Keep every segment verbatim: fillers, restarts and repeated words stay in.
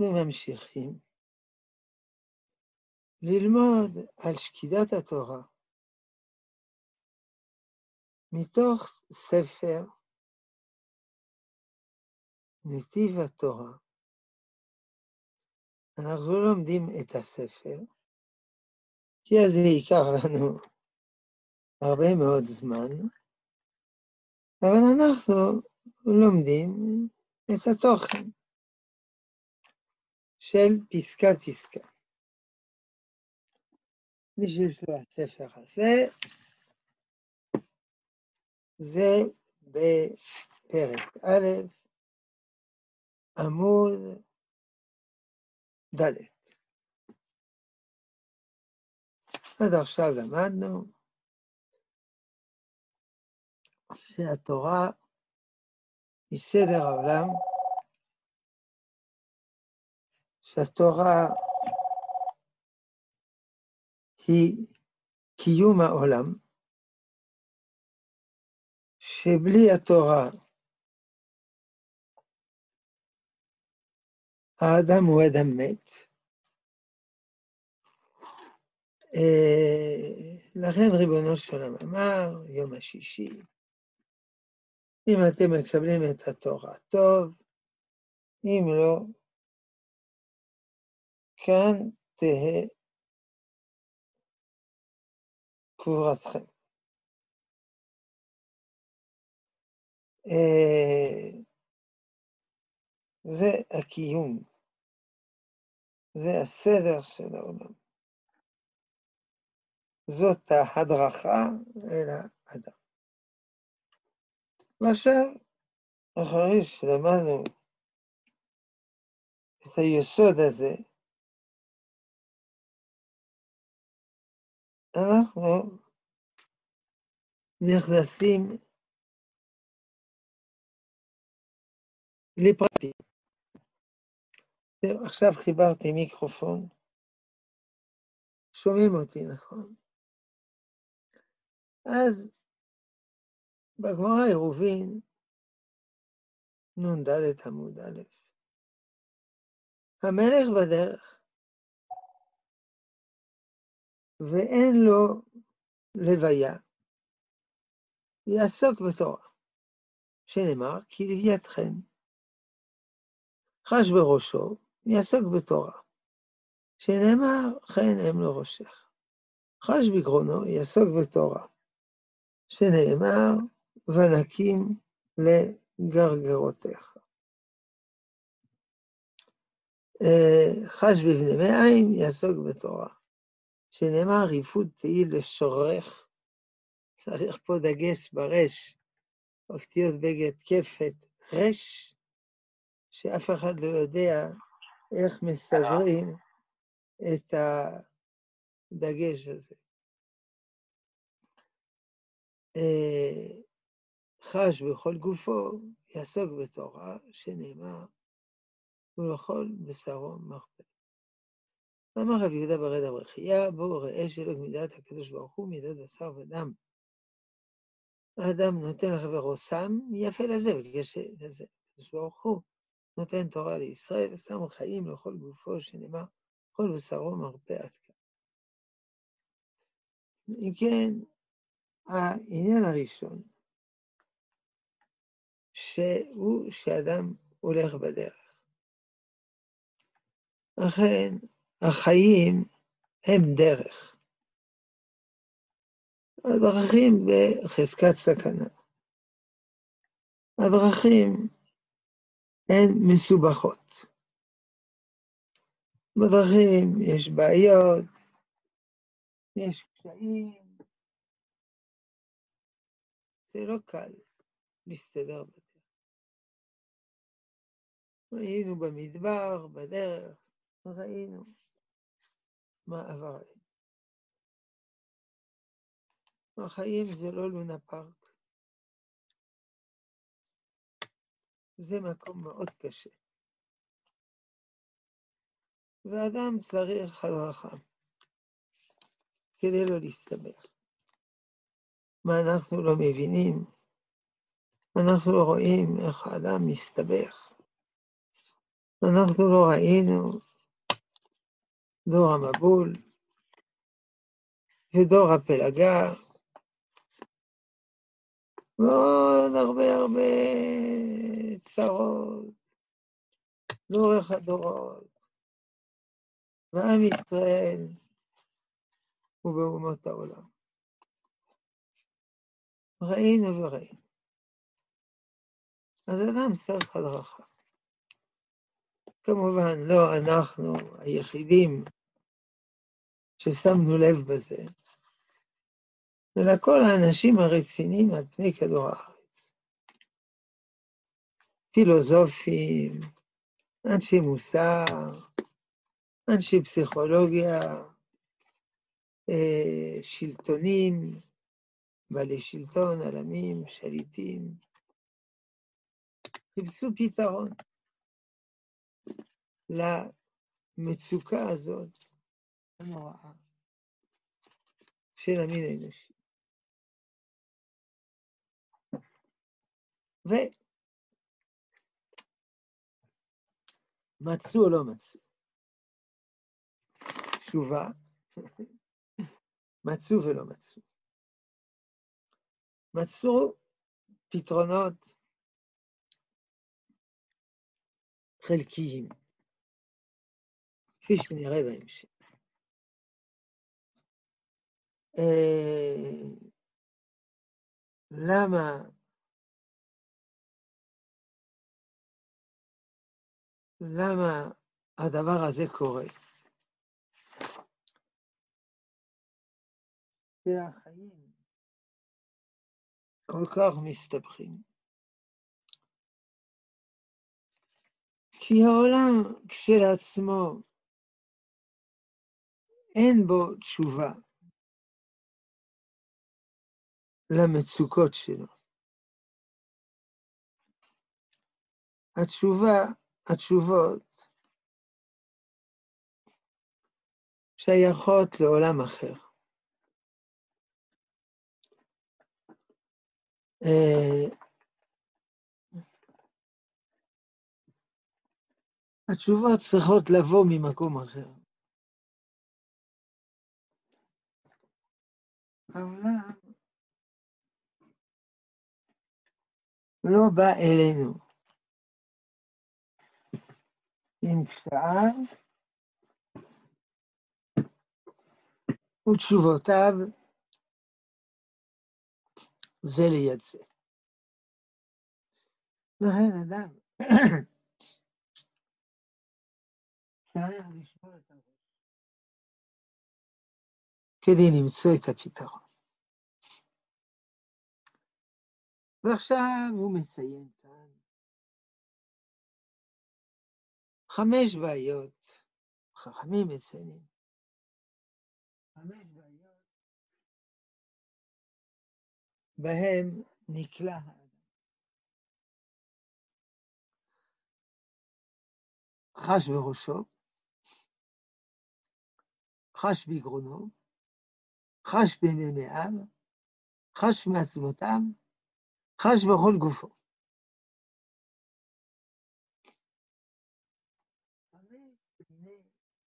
אנחנו ממשיכים ללמוד על שקידת התורה מתוך ספר נתיב התורה. אנחנו לא לומדים את הספר, כי אז זה ייקח לנו הרבה מאוד זמן, אבל אנחנו לומדים את התוכן של פסקה פסקה. מי שיש לו הספר הזה, זה בפרק א', עמוד ד'. עד עכשיו למדנו שהתורה היא סדר העולם, שהתורה היא קיום העולם, שבלי התורה האדם הוא אדם מת. לכן ריבונו של עולם אמר, יום השישי, אם אתם מקבלים את התורה טוב, אם לא, כאן תהא קבורתכם. זה הקיום, זה הסדר של העולם. זאת ההדרכה אל האדם. ועכשיו, אחרי שלמדנו את היסוד הזה, אנחנו נכנסים לפרטים. עכשיו חיברתי מיקרופון, שומעים אותי נכון. אז בגמרא עירובין, נון ד' עמוד א', המלך בדרך, ואין לו לוויה, יעסוק בתורה, שנאמר, כי לווייתכם, חש בראשו, יעסוק בתורה, שנאמר, חן אם לו ראשך, חש בגרונו, יעסוק בתורה, שנאמר, ונקים לגרגרותיך. חש בבני מעיים, יעסוק בתורה, שנאמר, ריפוד תהי לשורך. צריך פה דגש ברש, אותיות בגד כפת רש, שאף אחד לא יודע איך מסדרים את הדגש הזה. חש בכל גופו, יעסוק בתורה, שנאמר, ולכל בשרו מרפא. אמר רבי יהודה ברד אברכיה, בואו ראה שלא מידת הקדוש ברוך הוא, מידת בשר ודם. האדם נותן לחברו סם, יפה לזה וקשה לזה. הקדוש ברוך הוא נותן תורה לישראל, שם חיים לכל גופו, שנאמר, כל בשרו מרפא עד כאן. אם כן, העניין הראשון, שהוא שאדם הולך בדרך. לכן, החיים הם דרך. הדרכים בחזקת סכנה. הדרכים הן מסובכות. בדרכים יש בעיות, יש קשיים. זה לא קל להסתדר בדרך. היינו במדבר, בדרך, ראינו מה עבר עלינו. החיים זה לא לונה פארק. זה מקום מאוד קשה. ואדם צריך הדרכה כדי לא להסתבך. מה אנחנו לא מבינים? אנחנו לא רואים איך האדם מסתבך. אנחנו לא ראינו דור המבול ודור הפלגה, ועוד הרבה הרבה צרות לאורך הדורות, ועם ישראל ובאומות העולם. ראינו וראינו. אז אדם צריך הדרכה. כמובן לא אנחנו היחידים ששמנו לב בזה, אלא כל האנשים הרציניים על פני כדור הארץ. פילוסופים, אנשי מוסר, אנשי פסיכולוגיה, שלטונים, בעלי שלטון, עלמים, שליטים, חיפשו פתרון למצוקה הזאת הנוראה של המין האנושי. ומצאו או לא מצאו? תשובה, מצאו ולא מצאו. מצאו פתרונות חלקיים, כפי שנראה בהמשך. אה, למה למה הדבר הזה קורה? שהחיים כל כך מסתבכים. כי העולם כשלעצמו אין בו תשובה למצוקות שלו. התשובה, התשובות שייכות לעולם אחר. התשובות צריכות לבוא ממקום אחר. העולם לא בא אלינו עם קשעיו ותשובותיו זה ליד זה. לכן אדם צריך לשבור את הראש כדי למצוא את הפתרון. ועכשיו הוא מציין כאן חמש בעיות, חכמים מציינים, חמש בעיות בהם נקלע האדם. חש בראשו, חש בגרונו, חש בנמאיו, חש מעצמותיו, חש בכל גופו. חמש מיני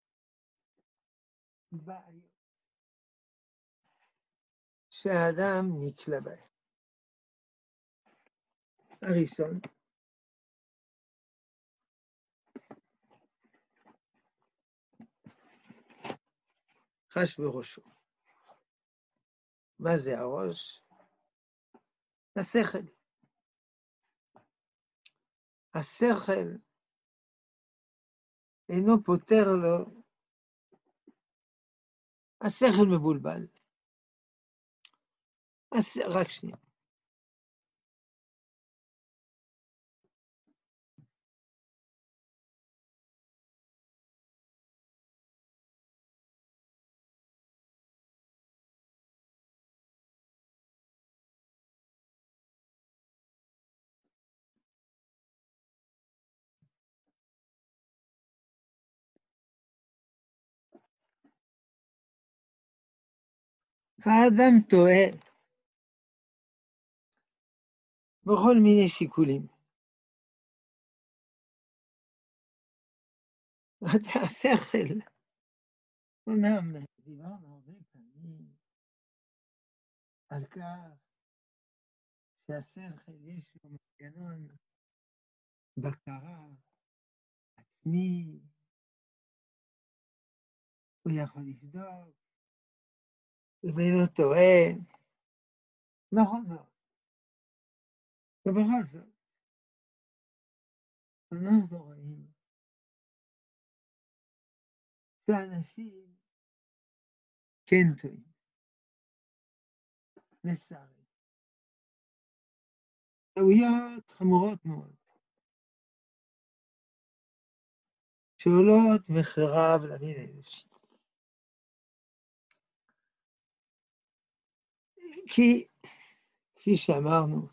בעיות שהאדם נקלע בהם. הראשון, חש בראשו. מה זה הראש? השכל. השכל אינו פותר לו, השכל מבולבל. הש... רק שנייה. האדם טועה בכל מיני שיקולים. השכל, אומנם דיברנו הרבה פעמים על כך שהשכל יש לו מנגנון בקרה עצמי, הוא יכול לבדוק, ואם הוא טועה, נכון מאוד. ובכל זאת, אנחנו רואים שאנשים כן טועים, לצערי. טעויות חמורות מאוד, שעולות מחרב למין האנושי. כי, כפי שאמרנו,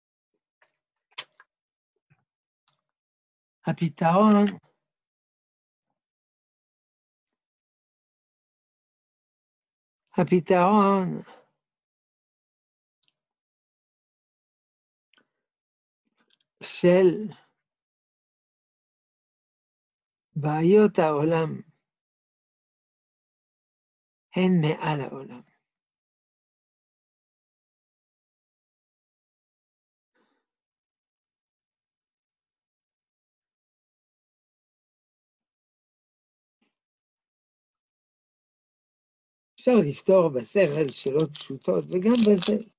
הפתרון הפתרון של בעיות העולם הן מעל העולם. אפשר לפתור בשכל שאלות פשוטות, וגם בזה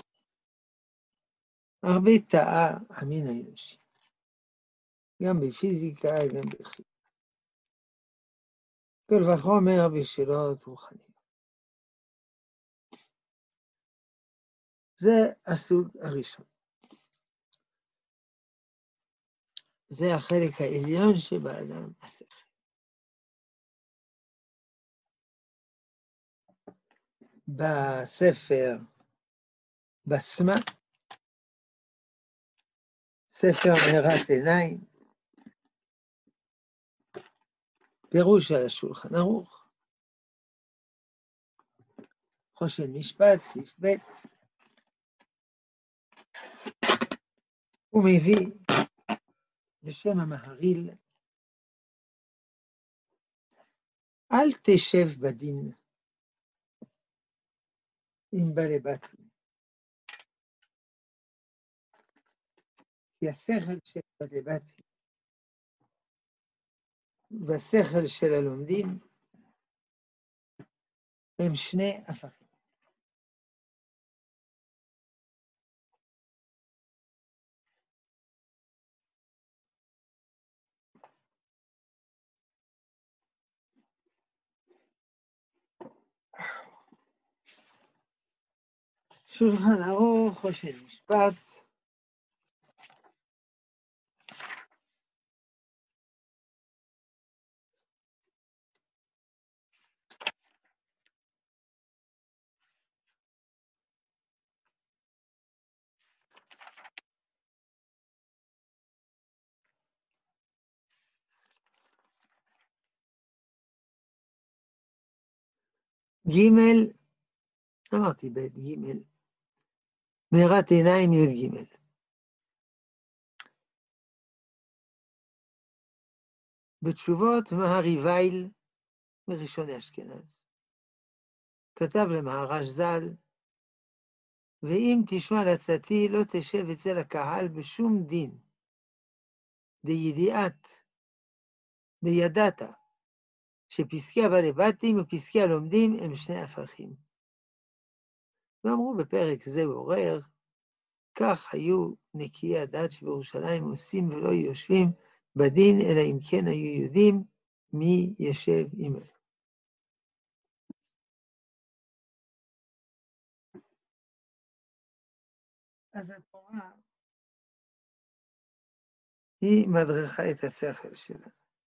הרבה טעה המין האנושי, גם בפיזיקה, גם בכימיה. כל וחומר בשאלות רוחניות. זה הסוג הראשון. זה החלק העליון שבאדם, השכל. בספר בסמה, ספר מארת עיניים, פירוש על השולחן ערוך, חושן משפט, סעיף ב', הוא מביא בשם המהרי"ל, אל תשב בדין עם בעלי בתים, כי השכל של בעלי בתים והשכל של הלומדים הם שני הפכים. שולחן ערוך, חושן משפט, ג', אמרתי ב' ג', מארת עיניים י' ג'. בתשובות מהרי וייל מראשוני אשכנז, כתב למהר"ש ז"ל, ואם תשמע לעצתי לא תשב אצל הקהל בשום דין, דידיעת, דידעת, שפסקי הבעלי בתים ופסקי הלומדים הם שני הפכים. ואמרו בפרק זה ועורר, כך היו נקיי הדת שבירושלים עושים ולא יושבים בדין, אלא אם כן היו יודעים מי ישב עמהם. אז התורה היא מדריכה את השכל שלה.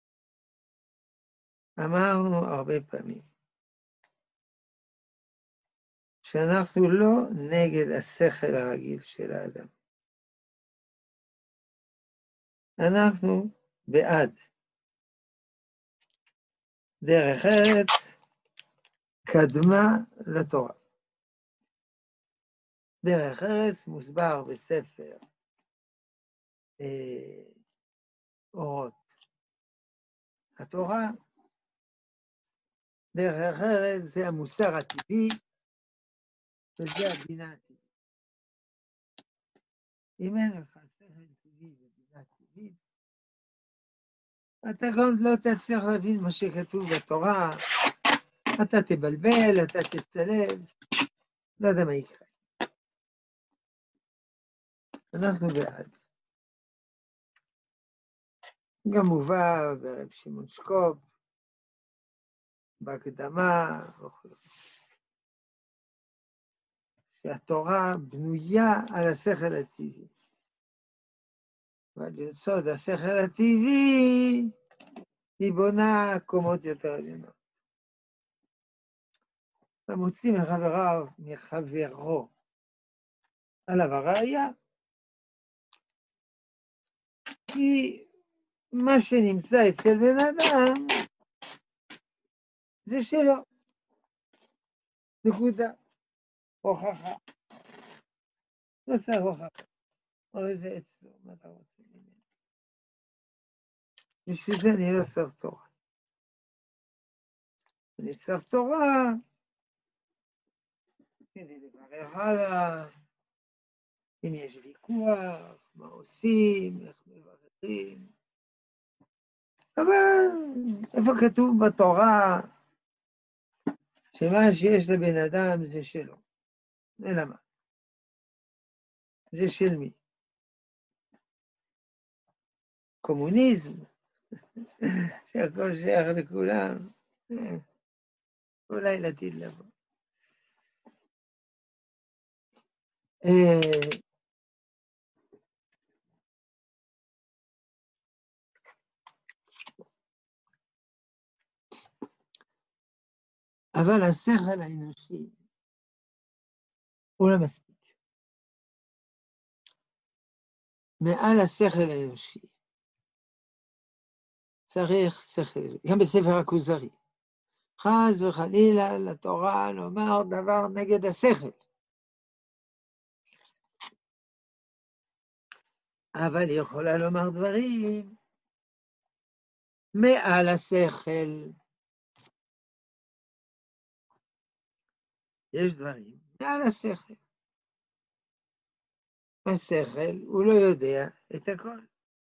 אמרנו הרבה פעמים שאנחנו לא נגד השכל הרגיל של האדם. אנחנו בעד. דרך ארץ קדמה לתורה. דרך ארץ מוסבר בספר אה, אורות התורה, דרך אחרת זה המוסר הטבעי, וזה הבינה הטבעית. אם אין לך שכל טבעי ובינה טבעית, אתה גם לא תצליח להבין מה שכתוב בתורה, אתה תבלבל, אתה תצטלב, לא יודע מה יקרה. אנחנו בעד. גם מובא ברב שמעון שקופ, בהקדמה, שהתורה בנויה על השכל הטבעי. ועל יסוד השכל הטבעי, היא בונה קומות יותר עליונות. המוציא מחברו, מחברו עליו הראיה, כי מה שנמצא אצל בן אדם, זה שלו. נקודה. הוכחה. לא צריך הוכחה. אבל זה אצלו, מה אתה רוצה ממנו? בשביל זה אני לא צריך תורה. אני צריך תורה, כדי לברר הלאה, אם יש ויכוח, מה עושים, איך מבררים. אבל איפה כתוב בתורה, שמה שיש לבן אדם זה שלו. אלא מה? זה של מי? קומוניזם, שהכל שייך לכולם, אולי לעתיד לבוא. אבל השכל האנושי הוא לא מספיק. מעל השכל האנושי צריך שכל, גם בספר הכוזרי. חס וחלילה לתורה לומר דבר נגד השכל. אבל היא יכולה לומר דברים מעל השכל. יש דברים מעל השכל. השכל הוא לא יודע את הכל.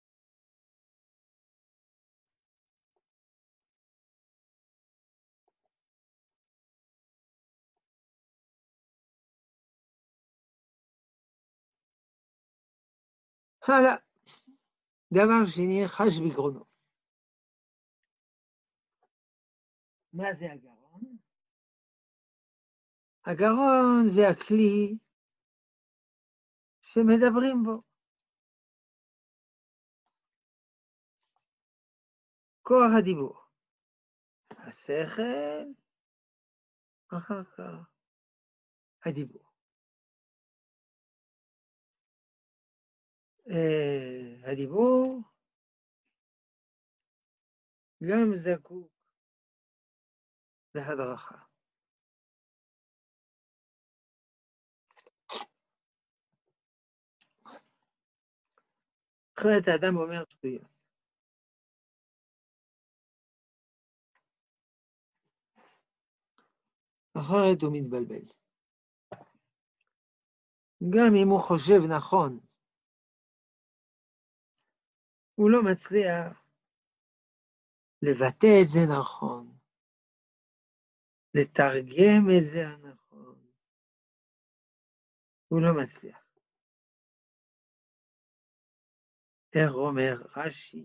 הלאה. דבר שני, חש בגרונו. מה זה הגרון? הגרון זה הכלי שמדברים בו. כוח הדיבור. השכל, אחר כך הדיבור. Uh, הדיבור גם זקוק להדרכה. אחרת האדם אומר שטויות. אחרת הוא מתבלבל. גם אם הוא חושב נכון, הוא לא מצליח לבטא את זה נכון, לתרגם את זה הנכון. הוא לא מצליח. איך אומר רש"י?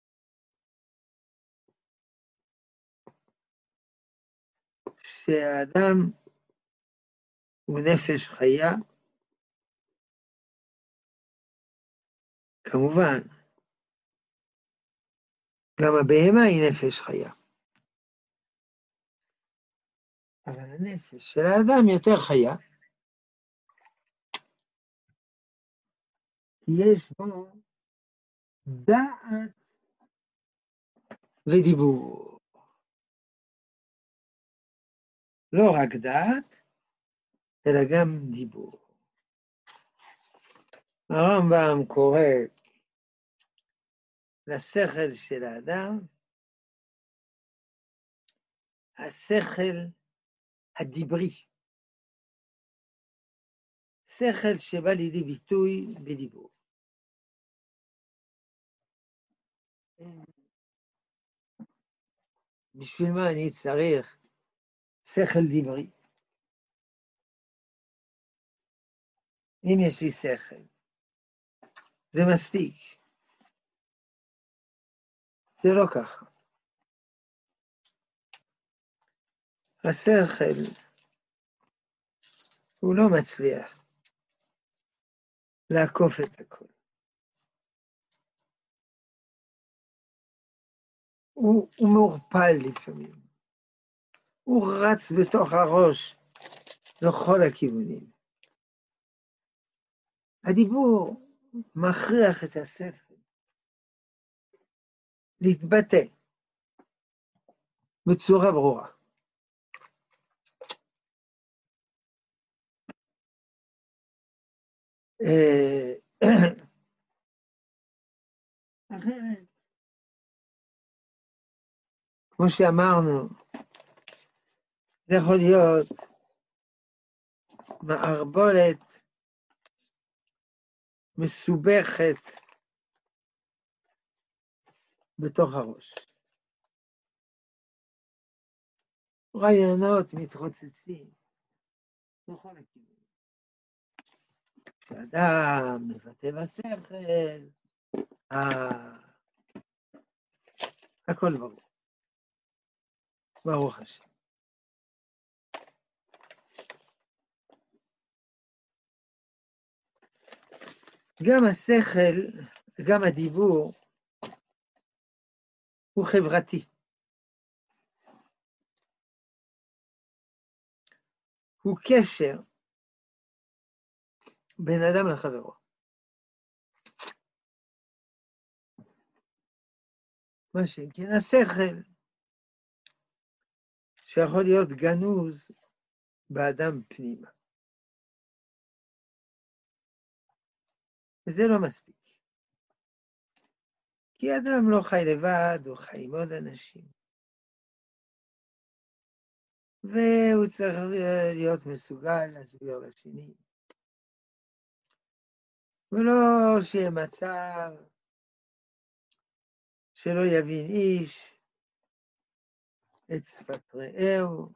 שהאדם הוא נפש חיה, כמובן, גם הבהמה היא נפש חיה. אבל הנפש של האדם יותר חיה, כי יש בו דעת ודיבור. לא רק דעת, אלא גם דיבור. הרמב"ם קורא לשכל של האדם השכל הדיברי, שכל שבא לידי ביטוי בדיבור. בשביל מה אני צריך שכל דיברי? אם יש לי שכל, זה מספיק. זה לא ככה. השכל הוא לא מצליח לעקוף את הכל. הוא, הוא מעורפל לפעמים. הוא רץ בתוך הראש לכל הכיוונים. הדיבור מכריח את השכל להתבטא בצורה ברורה. אחרת, כמו שאמרנו, זה יכול להיות מערבולת מסובכת בתוך הראש. רעיונות מתרוצצים בכל הכיוונים. כשאדם מבטא בשכל, הכל ברור. ברוך השם. גם השכל, גם הדיבור, הוא חברתי. הוא קשר בין אדם לחברו. מה שכן, השכל שיכול להיות גנוז באדם פנימה. וזה לא מספיק. כי אדם לא חי לבד, הוא חי עם עוד אנשים. והוא צריך להיות מסוגל להסביר לשני. ולא שיהיה מצב שלא יבין איש את שפת רעהו.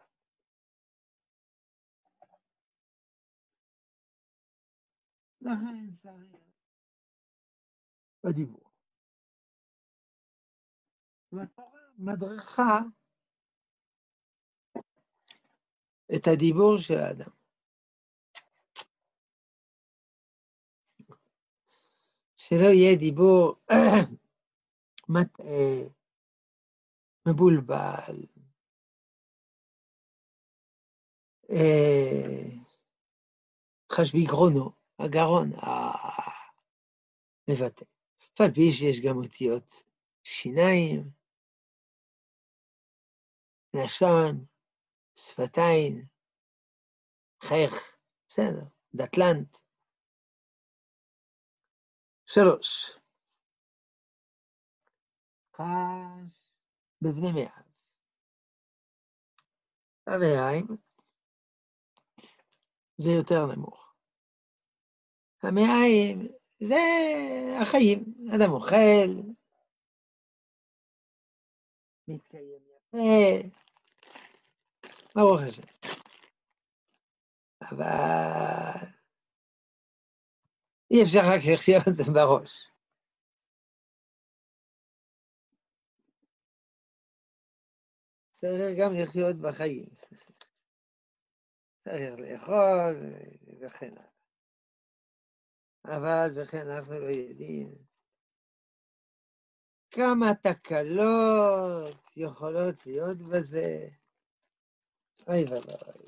לכן צריך בדיבור. והתורה מדריכה את הדיבור של האדם. שלא יהיה דיבור מטעה, מבולבל, חשבי גרונו, הגרון, מבטא. אבל פי שיש גם אותיות שיניים, לשון, שפתיים, חייך, בסדר, דתלנט. שלוש. חש בבני מאב. המעיים זה יותר נמוך. המעיים זה החיים. אדם אוכל, מתקיים יפה, ברוך השם. אבל אי אפשר רק לחיות את זה בראש. צריך גם לחיות בחיים. צריך לאכול וכן הלאה. אבל וכן אנחנו לא יודעים כמה תקלות יכולות להיות בזה. אוי ואבוי.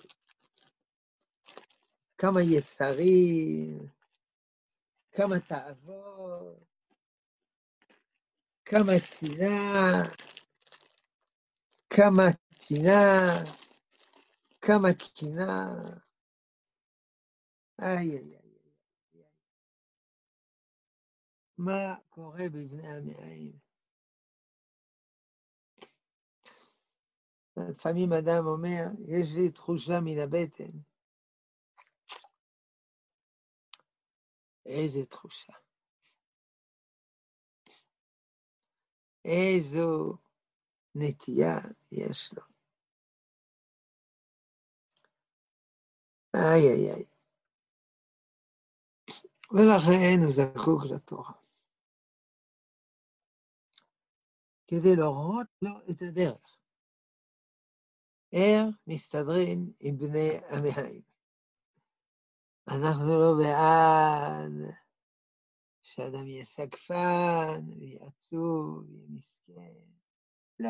כמה יצרים, כמה תאוות, כמה שנאה, כמה טינה, כמה קינה. איי איי איי. מה קורה בבני המעיים? לפעמים אדם אומר, יש לי תחושה מן הבטן. איזה תחושה. איזו נטייה יש לו. איי איי איי. ולכן הוא זקוק לתורה. כדי להראות לו את הדרך. איך מסתדרים עם בני עמיים. אנחנו לא בעד שאדם יהיה סגפן, ויהיה עצוב, ויהיה מסכן. לא.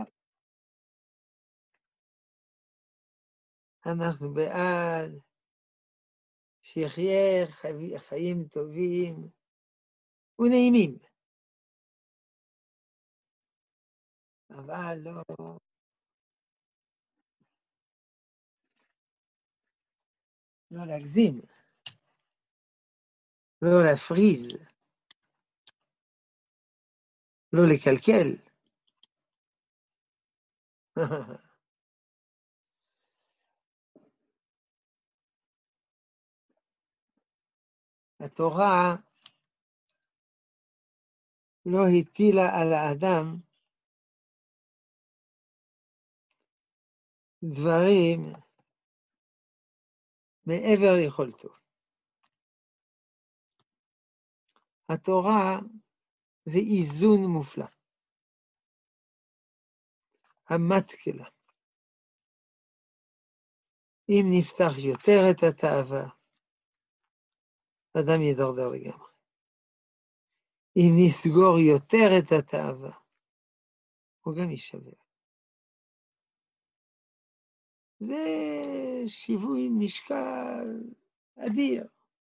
אנחנו בעד שיחיה חי... חיים טובים ונעימים. אבל לא... לא להגזים. לא להפריז. לא לקלקל. התורה לא הטילה על האדם דברים מעבר ליכולתו. התורה זה איזון מופלא. המתקלה. אם נפתח יותר את התאווה, אדם ידרדר לגמרי. אם נסגור יותר את התאווה, הוא גם יישבר. זה שיווי משקל אדיר.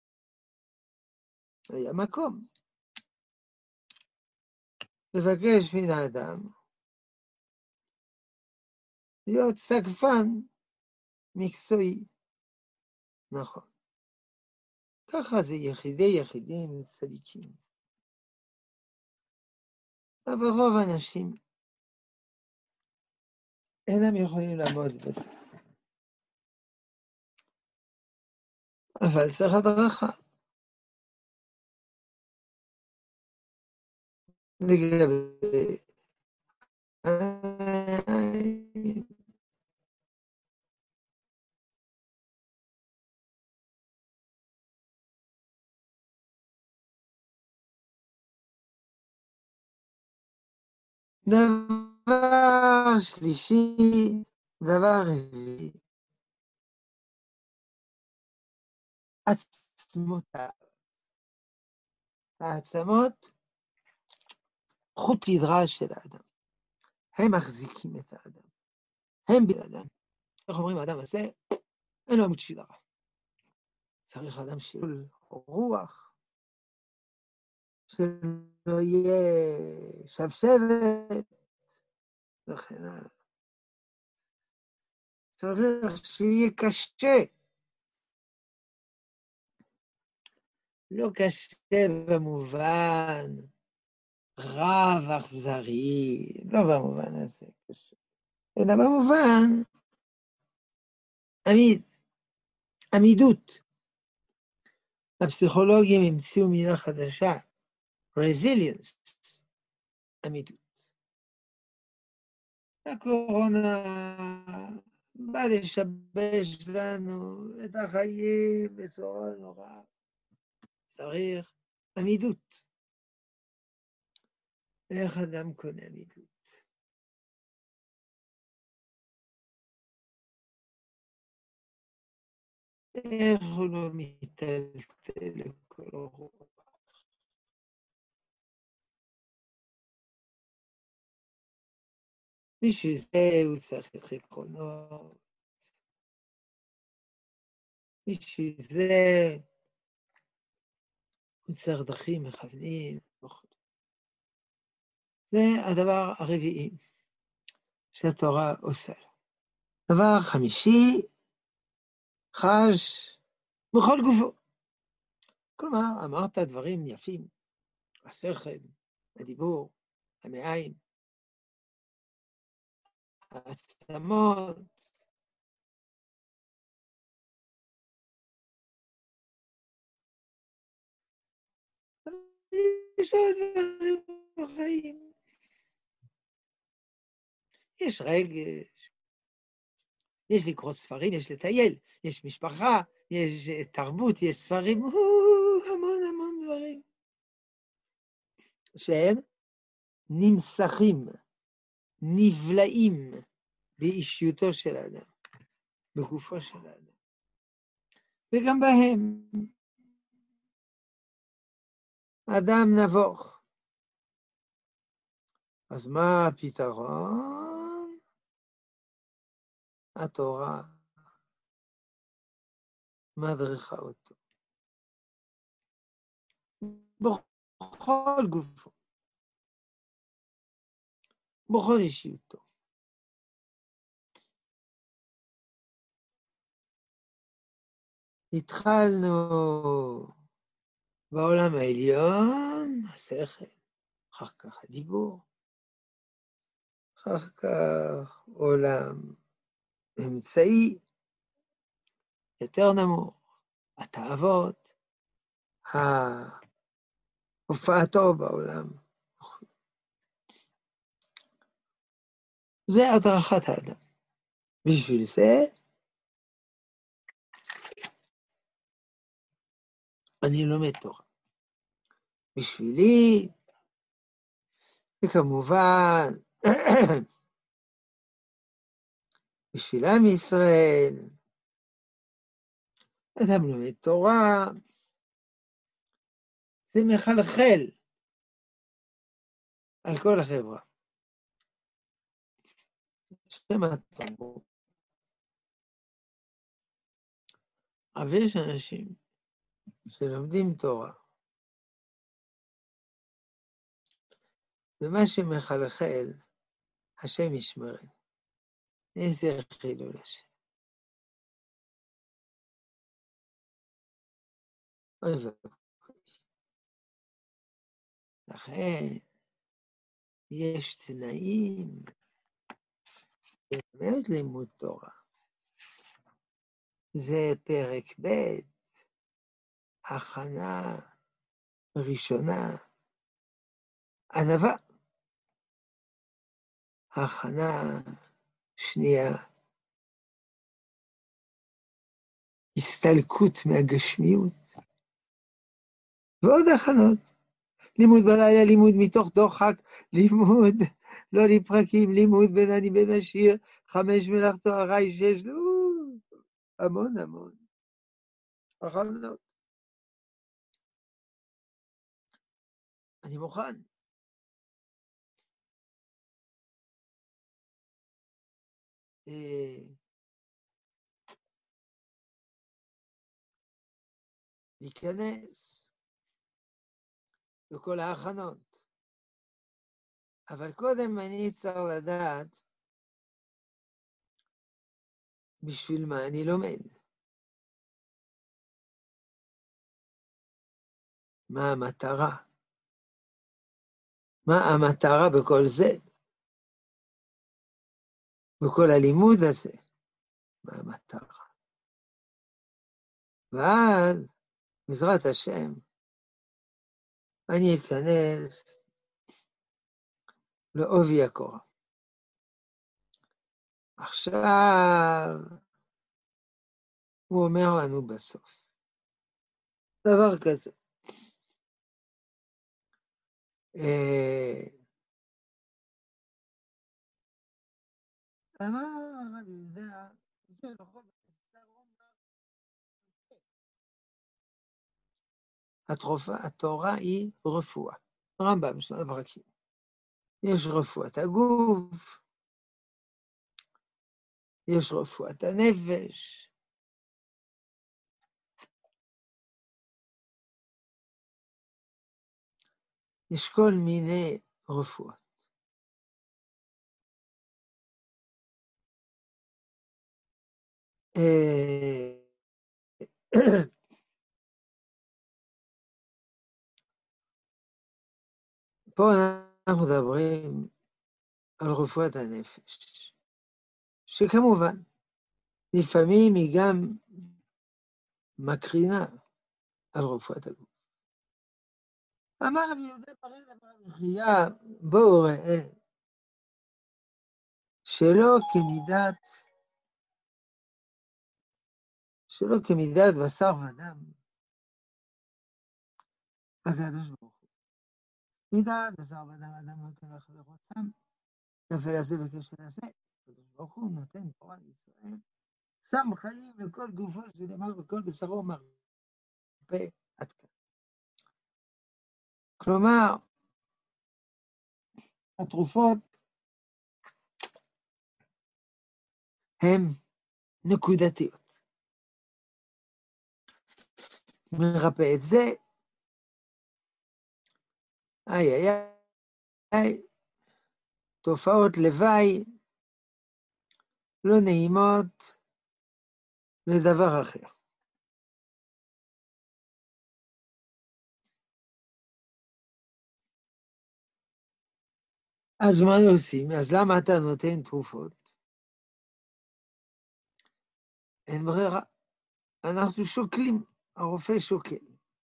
היה מקום. לבקש מן האדם להיות סגפן מקצועי. נכון. ככה זה יחידי יחידים צדיקים. אבל רוב האנשים אינם יכולים לעמוד בזה. אבל צריך הדרכה. לגבי דבר שלישי, דבר רביעי, עצמות. העצמות, חוט ידרה של האדם. הם מחזיקים את האדם. הם בלעדם. איך אומרים, האדם הזה, אין לו עמוד שדרה. צריך אדם של רוח, שלא יהיה שבשבת, וכן הלאה. צריך שיהיה קשה. לא קשה במובן רב אכזרי, לא במובן הזה קשה, אלא במובן עמיד, עמידות. הפסיכולוגים המציאו מילה חדשה, resilience, עמידות. הקורונה באה לשבש לנו את החיים בצורה נוראה. צריך עמידות. איך אדם קונה עמידות? איך הוא לא מטלטל לכל רוח? בשביל זה הוא צריך חיקונות. בשביל זה הוא צריך דרכים מכוונים. זה הדבר הרביעי שהתורה עושה. דבר חמישי, חש בכל גופו. כלומר, אמרת דברים יפים, השכל, הדיבור, המעיים. העצמות, יש עוד דברים בחיים. יש רגש, יש לקרוא ספרים, יש לטייל, יש משפחה, יש תרבות, יש ספרים, המון המון דברים שהם נמסכים, נבלעים באישיותו של האדם, בגופו של האדם. וגם בהם אדם נבוך. אז מה הפתרון? התורה מדריכה אותו. בכל גופו, בכל אישיותו. התחלנו בעולם העליון, השכל, אחר כך הדיבור, אחר כך עולם אמצעי, יותר נמוך, התאוות, הופעתו בעולם. זה הדרכת האדם. בשביל זה אני לומד תורה. בשבילי, וכמובן, בשביל עם ישראל, אדם לומד תורה, זה מחלחל על כל החברה. שמעתם בו. אבל יש אנשים שלומדים תורה, ומה שמחלחל, השם ישמרן. איזה חילול השם. אוי ואבוי. לכן, יש תנאים באמת לימוד תורה. זה פרק ב', הכנה ראשונה, ענווה. הכנה שנייה, הסתלקות מהגשמיות, ועוד הכנות. לימוד בלילה, לימוד מתוך דוחק, לימוד לא לפרקים, לימוד בין אני בין השיר, חמש מלאכתו הרי שש, לא, המון המון. הכנות. אני מוכן. להיכנס בכל ההכנות. אבל קודם אני צריך לדעת בשביל מה אני לומד. מה המטרה? מה המטרה בכל זה? בכל הלימוד הזה? מה המטרה? ואז, בעזרת השם, אני אכנס לעובי הקורה. עכשיו, הוא אומר לנו בסוף, דבר כזה. אמר הרב יהודה, התורה היא רפואה. רמב"ם, שני פרקים. יש רפואת הגוף, יש רפואת הנפש, יש כל מיני רפואות. פה אנחנו מדברים על רפואת הנפש. שכמובן, לפעמים היא גם מקרינה על רפואת הגוף. אמר רבי יהודה ברי דבר המחיה, בואו ראה, שלא כמידת, שלא כמידת בשר ודם, הקדוש ברוך הוא. מידת בשר ודם אדם נותן לך ורוצם, נפל עשה וקשת עשה, הקדוש ברוך הוא נותן תורה לישראל, שם חיים לכל גופו שנאמר בכל בשרו מרפא עד כאן. כלומר, התרופות הן נקודתיות. מרפא את זה, איי איי איי, תופעות לוואי לא נעימות לדבר אחר. אז מה עושים? אז למה אתה נותן תרופות? אין ברירה. אנחנו שוקלים, הרופא שוקל.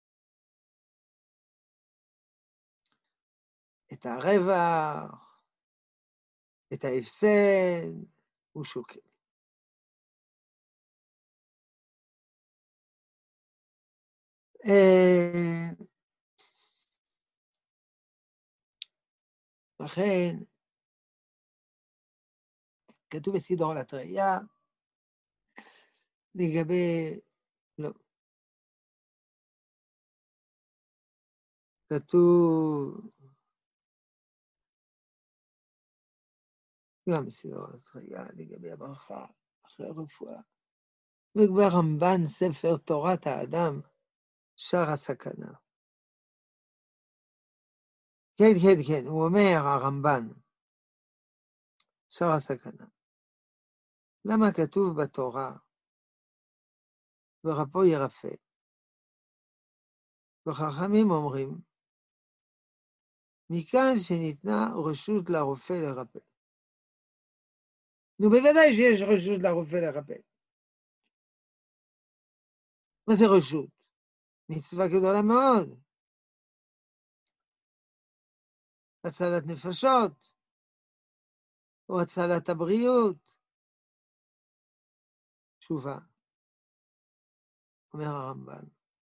את הרווח, את ההפסד, הוא שוקל. לכן, כתוב בסידור על התריה, לגבי, לא, כתוב, גם בסידור על התריה, לגבי הברכה, אחרי הרפואה, לגבי הרמב"ן, ספר תורת האדם, שער הסכנה. כן, כן, כן, הוא אומר, הרמב"ן, שער הסכנה. למה כתוב בתורה, ורפו ירפא? וחכמים אומרים, מכאן שניתנה רשות לרופא לרפא. נו, בוודאי שיש רשות לרופא לרפא. מה זה רשות? מצווה גדולה מאוד. הצלת נפשות, או הצלת הבריאות. תשובה, אומר הרמב"ן.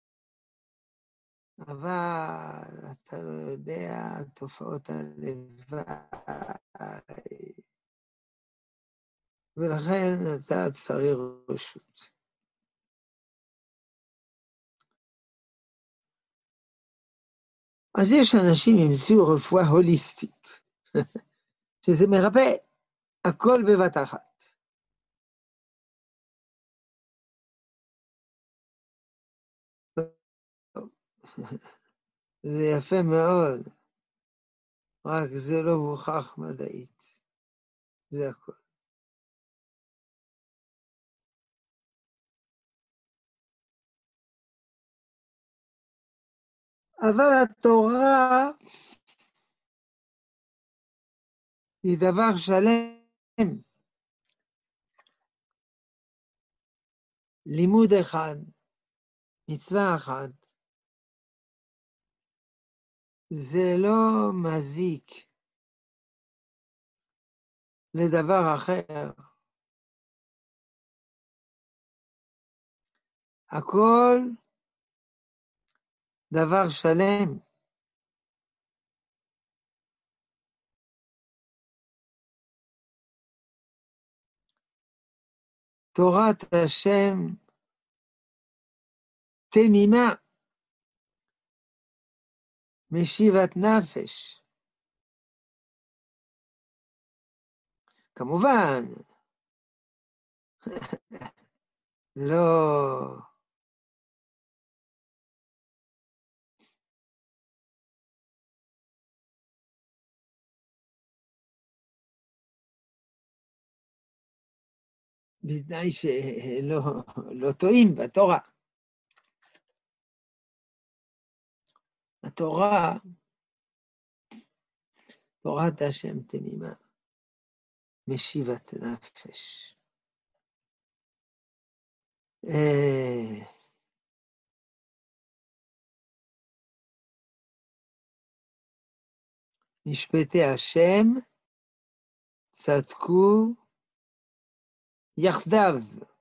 אבל אתה לא יודע תופעות הלוואי, ולכן אתה צריך רשות. אז יש אנשים המציאו רפואה הוליסטית, שזה מרפא הכל בבת אחת. זה יפה מאוד, רק זה לא מוכח מדעית. זה הכל. אבל התורה היא דבר שלם. לימוד אחד, מצווה אחת, זה לא מזיק לדבר אחר. הכל דבר שלם. תורת השם תמימה, משיבת נפש. כמובן, לא, בתנאי שלא לא טועים בתורה. התורה, תורת השם תמימה. משיבת נפש. אה... משפטי השם צדקו יחדיו,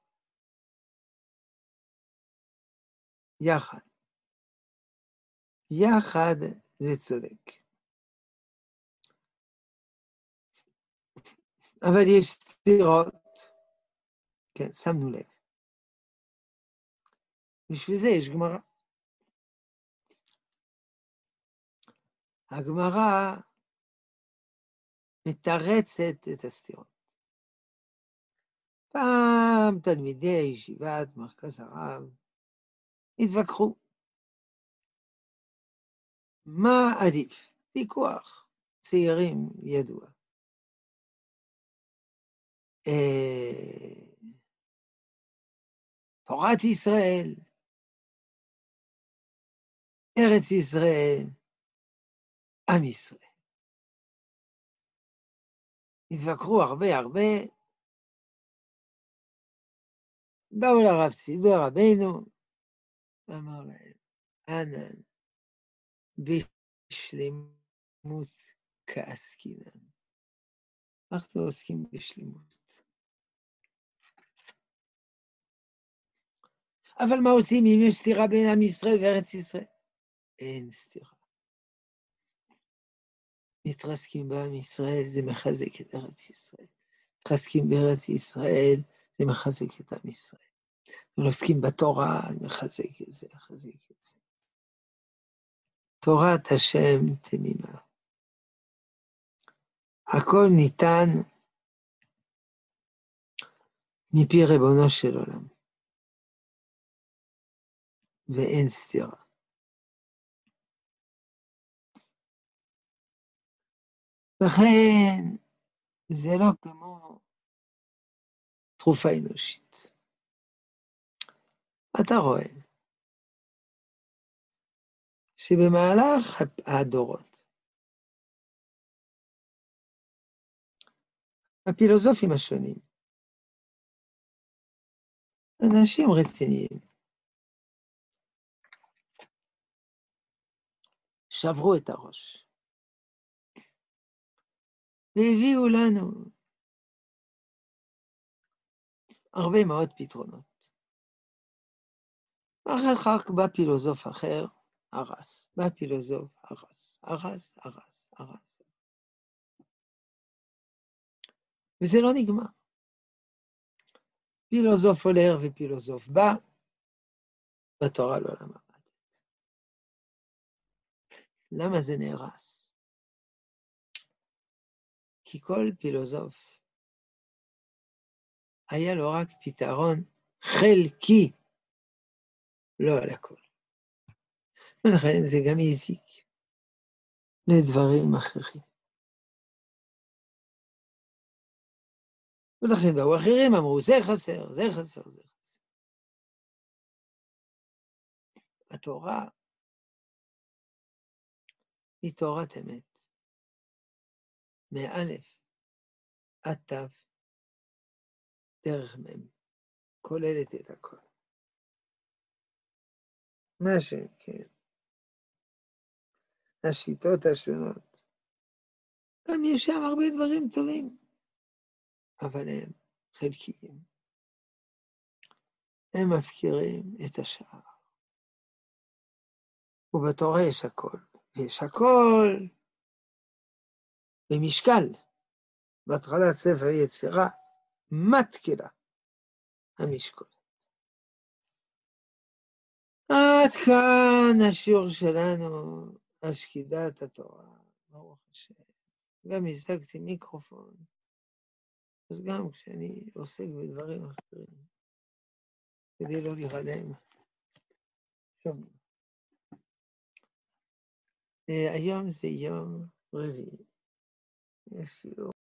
יחד. יחד זה צודק. אבל יש סתירות, כן, שמנו לב. בשביל זה יש גמרא. הגמרא מתרצת את הסתירות. פעם תלמידי ישיבת מרכז הרב התווכחו. מה עדיף? ויכוח צעירים ידוע. אה, תורת ישראל, ארץ ישראל, עם ישראל. התווכחו הרבה הרבה. באו לרב צידו רבינו, ואמר להם, אנא בשלמות כעסקינן. אנחנו עוסקים בשלמות. אבל מה עושים אם יש סתירה בין עם ישראל וארץ ישראל? אין סתירה. מתרסקים בעם ישראל, זה מחזק את ארץ ישראל. מתרסקים בארץ ישראל, זה מחזק את עם ישראל. עוסקים בתורה, מחזק את זה, מחזק את זה. תורת השם תמימה. הכל ניתן מפי ריבונו של עולם. ואין סתירה. לכן זה לא כמו תרופה אנושית. אתה רואה שבמהלך הדורות הפילוסופים השונים, אנשים רציניים, שברו את הראש והביאו לנו הרבה מאוד פתרונות. אחר כך בא פילוסוף אחר, הרס. בא פילוסוף, הרס, הרס, הרס, הרס. וזה לא נגמר. פילוסוף הולך ופילוסוף בא, בתורה לא למד. למה זה נהרס? כי כל פילוסוף היה לו רק פתרון חלקי, לא על הכל. ולכן זה גם הזיק לדברים אחרים. ולכן באו אחרים אמרו, זה חסר, זה חסר, זה חסר. התורה היא תורת אמת. מאלף עד תו, דרך מם, כוללת את הכל. מה שכן, השיטות השונות, גם יש שם הרבה דברים טובים, אבל הם חלקיים. הם מפקירים את השאר. ובתורה יש הכל, ויש הכל במשקל. בהתחלת ספר יצירה, מתקילה המשקול. עד כאן השיעור שלנו, השקידת התורה, ברוך השם. גם הזדקתי מיקרופון, אז גם כשאני עוסק בדברים אחרים, כדי לא להירדם. שום. היום זה יום רביעי. יש שיעור.